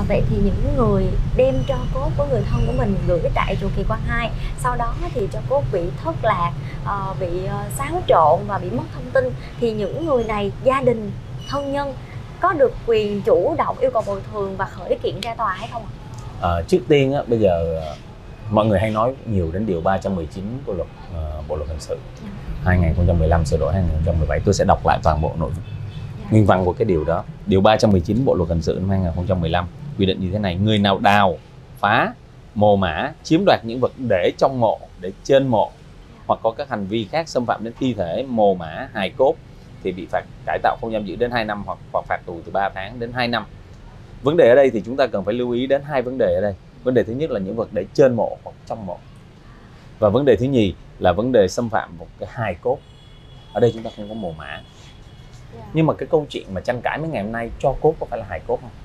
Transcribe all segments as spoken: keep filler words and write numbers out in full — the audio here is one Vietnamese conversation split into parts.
vậy thì những người đem tro cốt của người thân của mình gửi tại chùa Kỳ Quan Hai, sau đó thì tro cốt bị thất lạc, ờ, bị ờ, xáo trộn và bị mất thông tin, thì những người này, gia đình, thân nhân có được quyền chủ động yêu cầu bồi thường và khởi kiện ra tòa hay không ạ? À, trước tiên á, bây giờ mọi người hay nói nhiều đến điều ba trăm mười chín của luật uh, bộ luật hình sự hai nghìn không trăm mười lăm sửa đổi hai nghìn không trăm mười bảy. Tôi sẽ đọc lại toàn bộ nội dung nguyên văn của cái điều đó. Điều ba trăm mười chín bộ luật hình sự năm hai nghìn không trăm mười lăm quy định như thế này: người nào đào, phá, mồ mả, chiếm đoạt những vật để trong mộ, để trên mộ, hoặc có các hành vi khác xâm phạm đến thi thể, mồ mả, hài cốt thì bị phạt cải tạo không giam giữ đến hai năm hoặc hoặc phạt tù từ ba tháng đến hai năm. Vấn đề ở đây thì chúng ta cần phải lưu ý đến hai vấn đề ở đây. Vấn đề thứ nhất là những vật để trên mộ hoặc trong mộ. Và vấn đề thứ nhì là vấn đề xâm phạm một cái hài cốt. Ở đây chúng ta không có mồ mả. Nhưng mà cái câu chuyện mà tranh cãi mấy ngày hôm nay, tro cốt có phải là hài cốt không?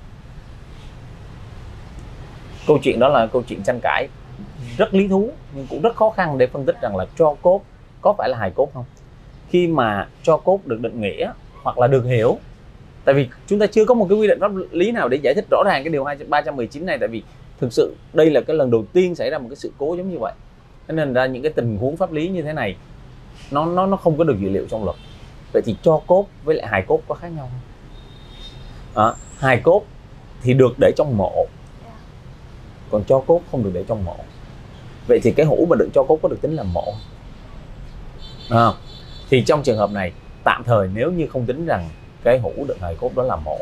Câu chuyện đó là câu chuyện tranh cãi rất lý thú, nhưng cũng rất khó khăn để phân tích rằng là tro cốt có phải là hài cốt không. Khi mà tro cốt được định nghĩa hoặc là được hiểu, tại vì chúng ta chưa có một cái quy định pháp lý nào để giải thích rõ ràng cái điều ba trăm mười chín này, tại vì thực sự đây là cái lần đầu tiên xảy ra một cái sự cố giống như vậy, cho nên ra những cái tình huống pháp lý như thế này nó nó nó không có được dự liệu trong luật. Vậy thì tro cốt với lại hài cốt có khác nhau không? À, hài cốt thì được để trong mộ, còn tro cốt không được để trong mộ. Vậy thì cái hũ mà đựng tro cốt có được tính là mộ? À, thì trong trường hợp này tạm thời nếu như không tính rằng cái hũ đựng hài cốt đó là mộ,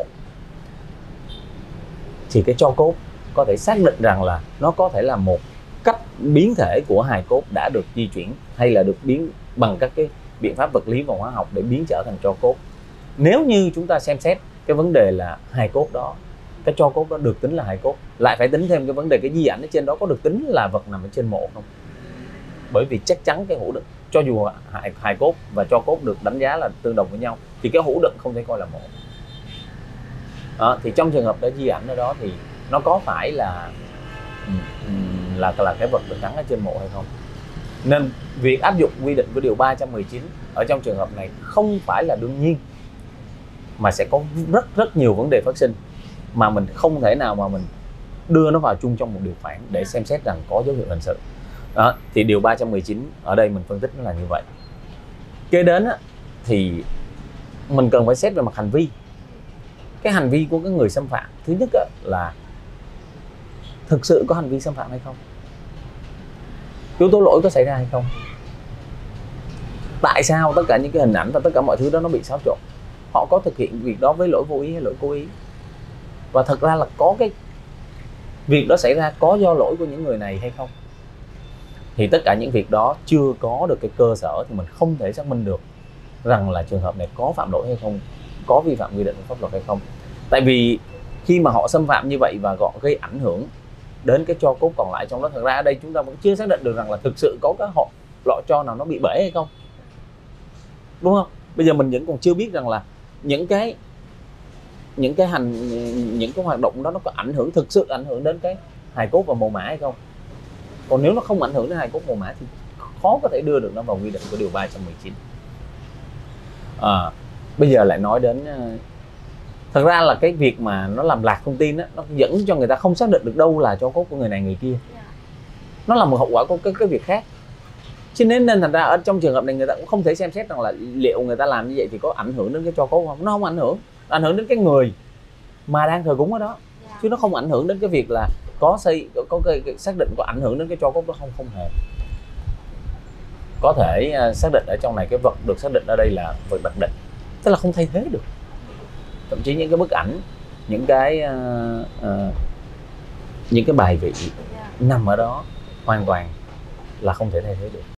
thì cái tro cốt có thể xác định rằng là nó có thể là một cách biến thể của hài cốt đã được di chuyển hay là được biến bằng các cái biện pháp vật lý và hóa học để biến trở thành tro cốt. Nếu như chúng ta xem xét cái vấn đề là hài cốt đó, cái tro cốt đó được tính là hài cốt, lại phải tính thêm cái vấn đề cái di ảnh ở trên đó có được tính là vật nằm ở trên mộ không. Bởi vì chắc chắn cái hũ đựng, cho dù hài, hài cốt và tro cốt được đánh giá là tương đồng với nhau, thì cái hũ đựng không thể coi là mộ. À, thì trong trường hợp đó di ảnh ở đó thì nó có phải là là là cái vật được gắn ở trên mộ hay không. Nên việc áp dụng quy định của điều ba trăm mười chín ở trong trường hợp này không phải là đương nhiên, mà sẽ có rất rất nhiều vấn đề phát sinh mà mình không thể nào mà mình đưa nó vào chung trong một điều khoản để xem xét rằng có dấu hiệu hình sự. Đó, thì điều ba trăm mười chín ở đây mình phân tích nó là như vậy. Kế đến á, thì mình cần phải xét về mặt hành vi. Cái hành vi của cái người xâm phạm, thứ nhất á, là thực sự có hành vi xâm phạm hay không, yếu tố lỗi có xảy ra hay không, tại sao tất cả những cái hình ảnh và tất cả mọi thứ đó nó bị xáo trộn, họ có thực hiện việc đó với lỗi vô ý hay lỗi cố ý, và thật ra là có cái việc đó xảy ra có do lỗi của những người này hay không. Thì tất cả những việc đó chưa có được cái cơ sở thì mình không thể xác minh được rằng là trường hợp này có phạm lỗi hay không, có vi phạm quy định của pháp luật hay không. Tại vì khi mà họ xâm phạm như vậy và họ gây ảnh hưởng đến cái tro cốt còn lại trong đó, thật ra ở đây chúng ta vẫn chưa xác định được rằng là thực sự có cái họ lọ tro nào nó bị bể hay không, đúng không? Bây giờ mình vẫn còn chưa biết rằng là những cái những cái hành những cái hoạt động đó nó có ảnh hưởng, thực sự ảnh hưởng đến cái hài cốt và mồ mả hay không. Còn nếu nó không ảnh hưởng đến hài cốt mồ mả thì khó có thể đưa được nó vào quy định của điều ba trăm mười chín. À, bây giờ lại nói đến, thật ra là cái việc mà nó làm lạc thông tin đó, nó dẫn cho người ta không xác định được đâu là tro cốt của người này người kia. Nó là một hậu quả của cái, cái việc khác. Cho nên nên thành ra ở trong trường hợp này người ta cũng không thể xem xét rằng là liệu người ta làm như vậy thì có ảnh hưởng đến cái tro cốt không. Nó không ảnh hưởng, ảnh hưởng đến cái người mà đang thờ cúng ở đó, chứ nó không ảnh hưởng đến cái việc là có xây có, có cái, cái xác định có ảnh hưởng đến cái tro cốt đó không. Không hề. Có thể uh, xác định ở trong này cái vật được xác định ở đây là vật đặc định, tức là không thay thế được. Thậm chí những cái bức ảnh, những cái uh, uh, những cái bài vị nằm ở đó hoàn toàn là không thể thay thế được.